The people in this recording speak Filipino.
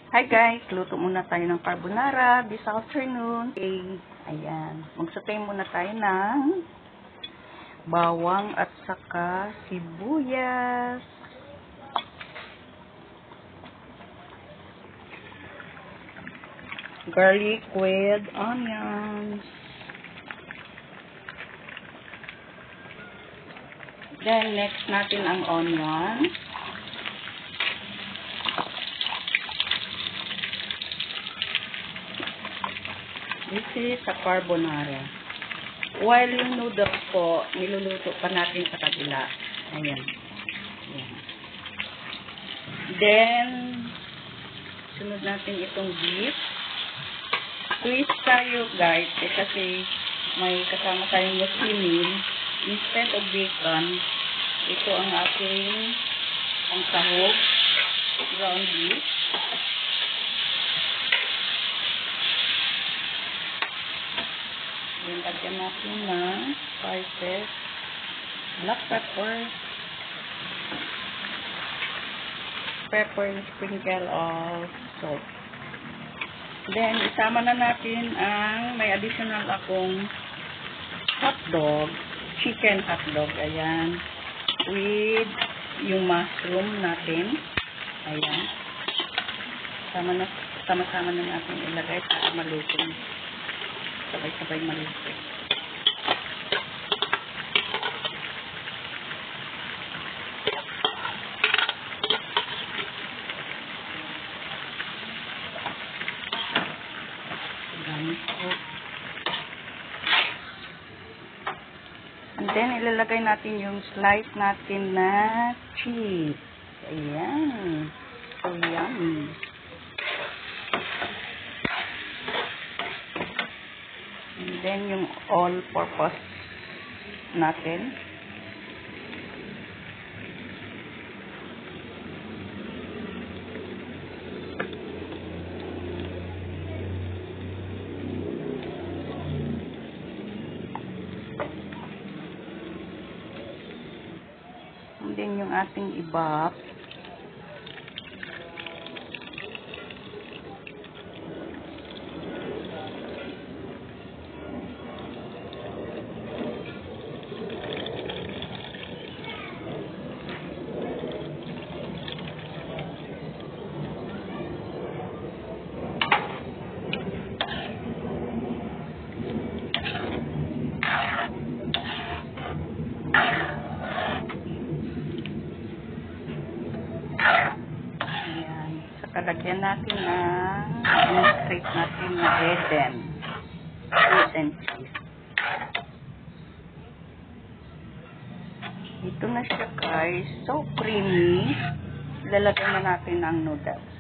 Hi guys, luto muna tayo ng carbonara this afternoon. Okay, ayan. Magsatay muna tayo ng bawang at saka sibuyas. Garlic with onions. Then next natin ang onions. This is a carbonara. While yung noodles po, niluluto pa natin sa kabila. Ayan. Ayan. Then, sunod natin itong beef. Twist tayo guys, kasi may kasama tayong muslimin. Instead of bacon, ito ang aking sahog, ground beef. Then, lagyan natin ng spices, black pepper, sprinkle of salt. Then, isama na natin ang may additional akong hotdog, chicken hotdog, ayan, with yung mushroom natin, ayan. Sama-sama na natin ilagay para maluto. Sabay-sabay maluto. And then, ilalagay natin yung slice natin na cheese. Ayan. So, yummy. And then, yung all-purpose natin. And then, yung ating ibap. Lagyan natin ang straight natin na Eden cheese. Ito na siya guys. So creamy. Lalagyan na natin ang noodles.